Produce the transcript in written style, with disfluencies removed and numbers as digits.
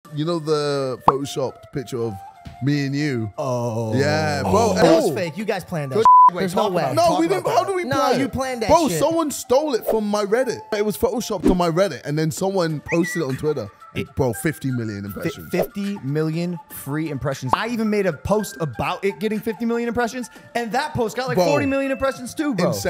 You know the photoshopped picture of me and you? Oh. Yeah, bro. That was fake. You guys planned that. There's no way. No, we didn't. How do we plan? No, you planned that bro, shit. Someone stole it from my Reddit. It was photoshopped on my Reddit, and then someone posted it on Twitter. Bro, 50 million impressions. 50 million free impressions. I even made a post about it getting 50 million impressions, and that post got like 40 million impressions too, bro. Insane.